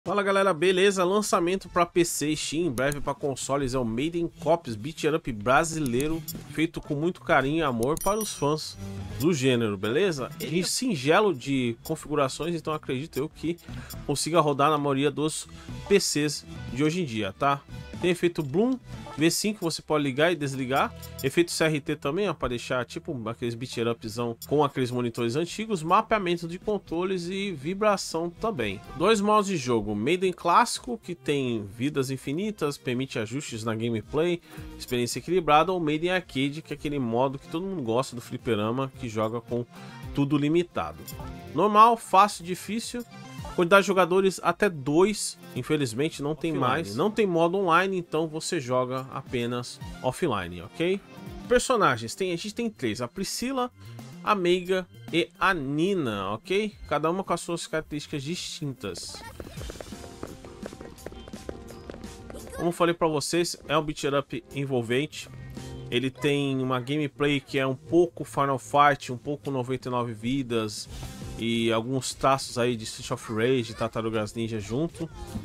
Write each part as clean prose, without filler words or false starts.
Fala galera, beleza? Lançamento para PC e Steam, em breve para consoles, é o Maiden Cops Beat 'em Up brasileiro, feito com muito carinho e amor para os fãs do gênero, beleza? Ele é singelo de configurações, então acredito eu que consiga rodar na maioria dos PCs de hoje em dia, tá? Tem efeito Bloom V5 que você pode ligar e desligar. Efeito CRT também, ó, para deixar tipo aqueles beat 'em upzão com aqueles monitores antigos. Mapeamento de controles e vibração também. Dois modos de jogo. Maiden clássico, que tem vidas infinitas, permite ajustes na gameplay, experiência equilibrada. Ou Maiden Arcade, que é aquele modo que todo mundo gosta do fliperama, que joga com tudo limitado. Normal, fácil, difícil. Quantidade de jogadores até 2, infelizmente não tem mais. Não tem modo online, então você joga apenas offline, ok? Personagens, a gente tem 3, a Priscila, a Meiga e a Nina, ok? Cada uma com as suas características distintas. Como falei pra vocês, é um beat 'em up envolvente. Ele tem uma gameplay que é um pouco Final Fight, um pouco 99 vidas e alguns traços aí de Streets of Rage e Tartarugas Ninja junto.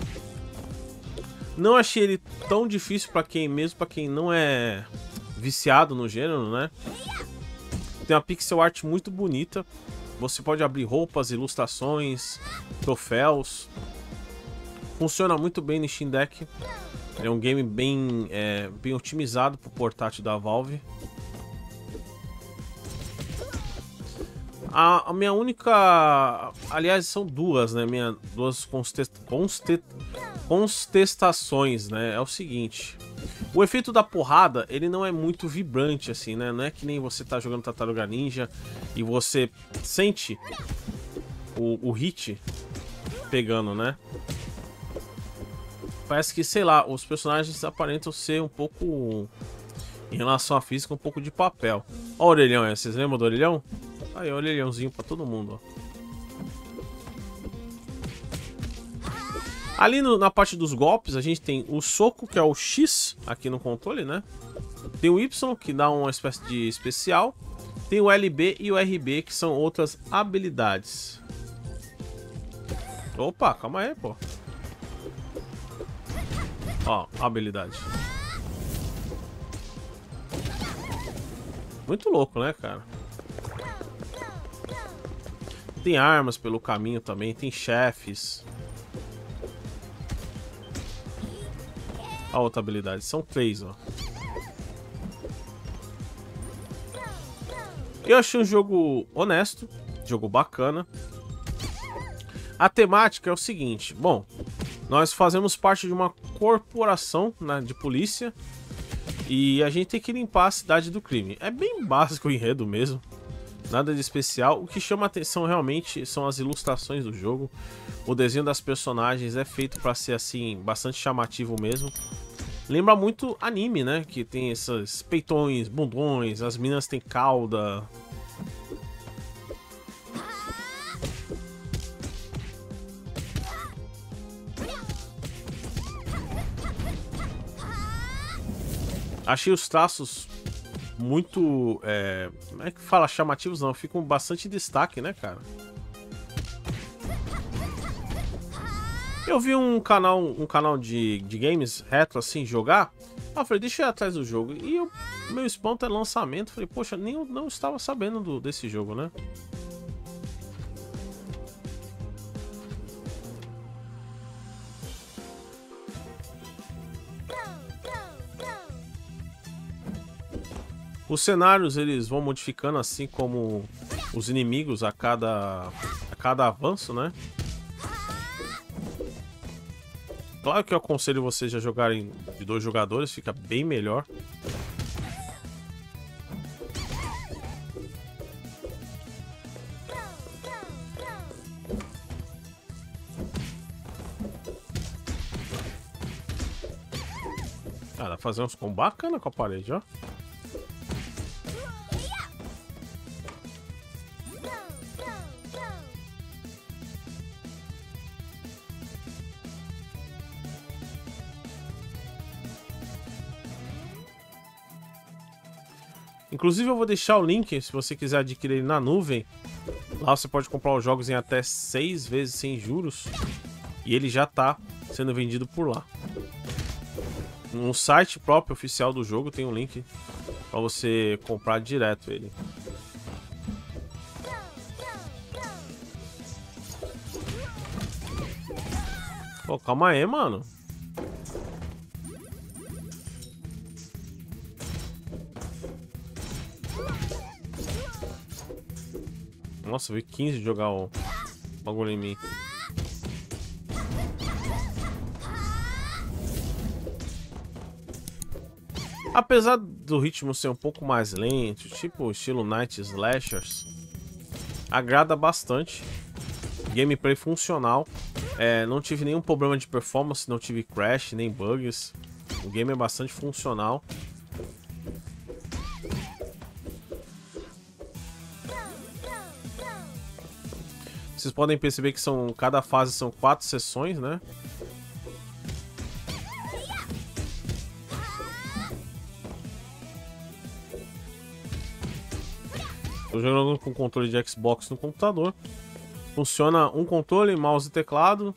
Não achei ele tão difícil para quem não é viciado no gênero, né? Tem uma pixel art muito bonita. Você pode abrir roupas, ilustrações, troféus. Funciona muito bem no Steam Deck. É um game bem otimizado para o portátil da Valve. A minha única... Aliás, são duas, né? Duas contestações, né? É o seguinte. O efeito da porrada, ele não é muito vibrante, assim, né? Não é que nem você tá jogando Tartaruga Ninja e você sente o hit pegando, né? Parece que, sei lá, os personagens aparentam ser um pouco... Em relação à física, um pouco de papel. Ó o orelhão aí, vocês lembram do orelhão? Aí, o orelhãozinho pra todo mundo, ó. Ali na parte dos golpes, a gente tem o soco, que é o X aqui no controle, né? Tem o Y, que dá uma espécie de especial. Tem o LB e o RB, que são outras habilidades. Opa, calma aí, pô. Ó, habilidade. Muito louco, né, cara? Tem armas pelo caminho também, tem chefes. A outra habilidade, são 3, ó. Eu achei um jogo honesto, jogo bacana. A temática é o seguinte, bom, nós fazemos parte de uma corporação, né, de polícia e a gente tem que limpar a cidade do crime. É bem básico o enredo mesmo, nada de especial. O que chama a atenção realmente são as ilustrações do jogo. O desenho das personagens é feito para ser assim, bastante chamativo mesmo. Lembra muito anime, né? Que tem esses peitões, bundões, as meninas têm cauda. Achei os traços muito... Como é que fala? Chamativos não, ficam bastante destaque, né, cara? Eu vi um canal de games retro, assim, jogar. Eu falei, deixa eu ir atrás do jogo. E o meu espanto é lançamento. Falei, poxa, nem eu não estava sabendo desse jogo, né? Os cenários, eles vão modificando assim como os inimigos a cada avanço, né? Claro que eu aconselho vocês a jogarem de 2 jogadores, fica bem melhor. Ah, dá pra fazer uns combos bacana com a parede, ó. Inclusive eu vou deixar o link, se você quiser adquirir ele na nuvem. Lá você pode comprar os jogos em até 6 vezes sem juros. E ele já tá sendo vendido por lá. No site próprio oficial do jogo tem um link pra você comprar direto ele. Pô, calma aí, mano. Nossa, eu vi 15 de jogar o bagulho em mim. Apesar do ritmo ser um pouco mais lento, tipo estilo Night Slashers, agrada bastante. Gameplay funcional. Não tive nenhum problema de performance, não tive crash, nem bugs. O game é bastante funcional. Vocês podem perceber que cada fase são 4 sessões, né? Tô jogando com controle de Xbox no computador. Funciona um controle, mouse e teclado.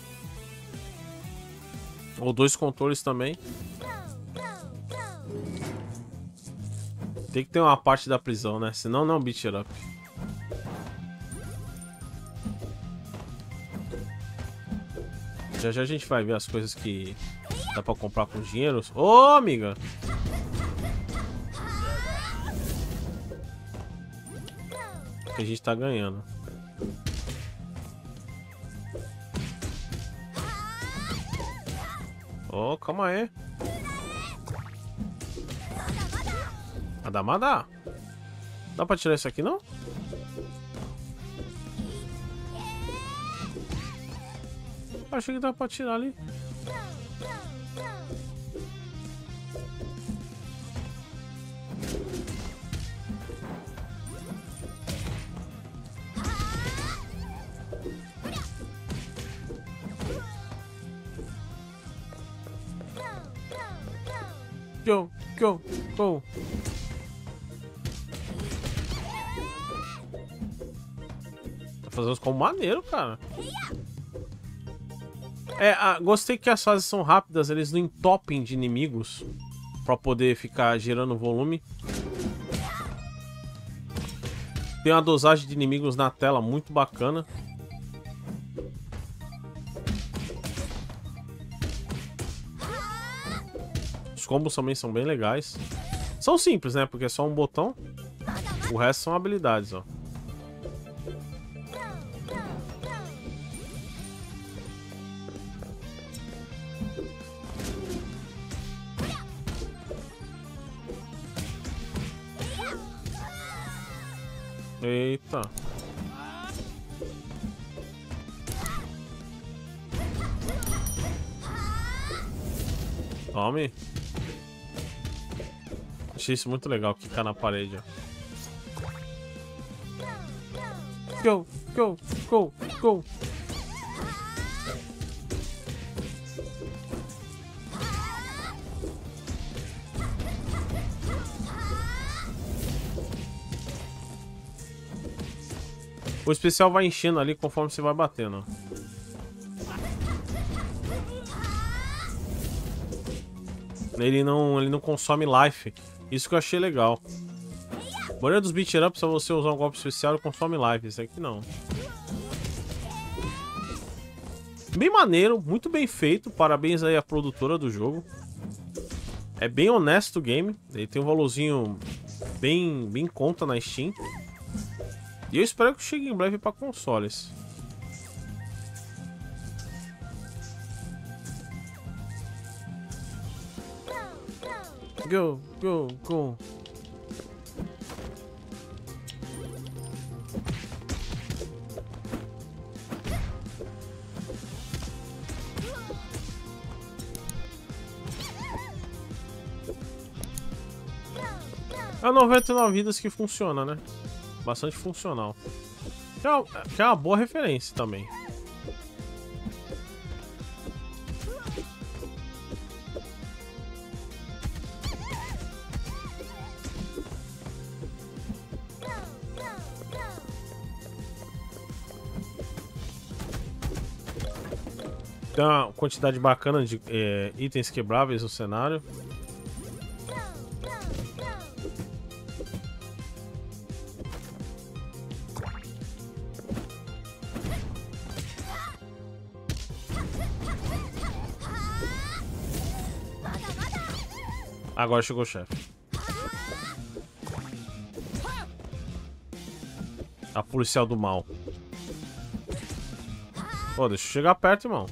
Ou 2 controles também. Tem que ter uma parte da prisão, né? Senão não é um beat it up. Já já a gente vai ver as coisas que dá pra comprar com dinheiro. Ô, amiga! Que a gente tá ganhando. Ô, calma aí. Adamada. Dá pra tirar isso aqui, não? Achei que dá pra tirar ali. Go, go, go. Tá fazendo uns combos maneiro, cara. Gostei que as fases são rápidas, eles não entopem de inimigos pra poder ficar gerando volume. Tem uma dosagem de inimigos na tela muito bacana. Os combos também são bem legais. São simples, né? Porque é só um botão. O resto são habilidades, ó. Eita. Tome. Achei isso muito legal, quicar na parede, ó. Go, go, go, go. O especial vai enchendo ali conforme você vai batendo. Ele não consome life. Isso que eu achei legal. A maioria dos beat ups, se você usar um golpe especial, ele consome life. Esse aqui não. Bem maneiro, muito bem feito. Parabéns aí à produtora do jogo. É bem honesto o game. Ele tem um valorzinho bem em conta na Steam. E eu espero que chegue em breve para consoles. Go, go, go. É 99 vidas que funciona, né? Bastante funcional. Que é uma boa referência também. Tem uma quantidade bacana de itens quebráveis no cenário. Agora chegou o chefe. A policial do mal. Pô, deixa eu chegar perto, irmão.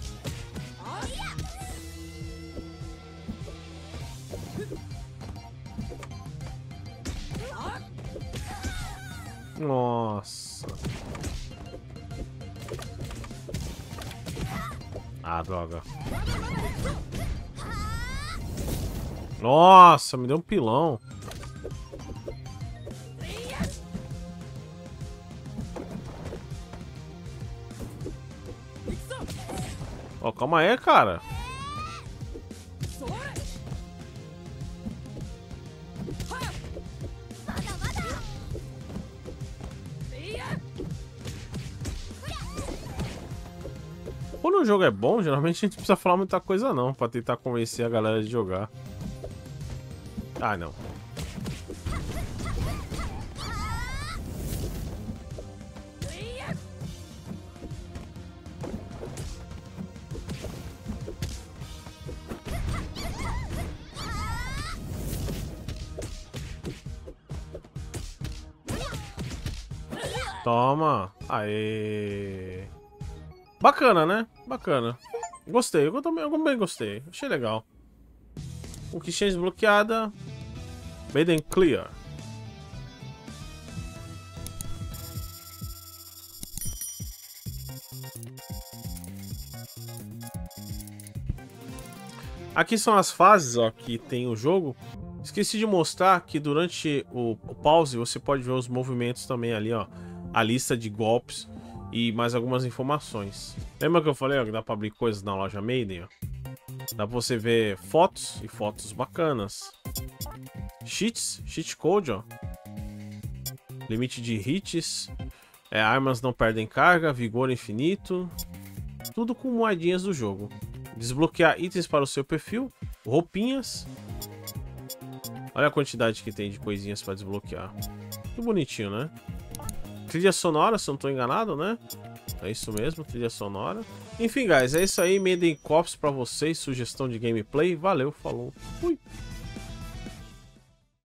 Nossa. Ah, droga. Nossa, me deu um pilão. Ó, calma aí, cara. Quando o jogo é bom, geralmente a gente não precisa falar muita coisa não, pra tentar convencer a galera de jogar. Ah, não. Toma. Aê. Bacana, né? Bacana. Gostei. Eu também gostei. Achei legal. Conquista desbloqueada. Maiden Clear. Aqui são as fases, ó, que tem o jogo. Esqueci de mostrar que durante o pause você pode ver os movimentos também ali, ó. A lista de golpes e mais algumas informações. Lembra que eu falei, ó, que dá pra abrir coisas na loja Maiden, ó? Dá pra você ver fotos e fotos bacanas. Cheat code, ó. Limite de hits. Armas não perdem carga, vigor infinito. Tudo com moedinhas do jogo. Desbloquear itens para o seu perfil. Roupinhas. Olha a quantidade que tem de coisinhas para desbloquear. Que bonitinho, né? Trilha sonora, se eu não tô enganado, né? É isso mesmo, trilha sonora. Enfim, guys, é isso aí. Maiden Corps pra vocês. Sugestão de gameplay. Valeu, falou. Fui.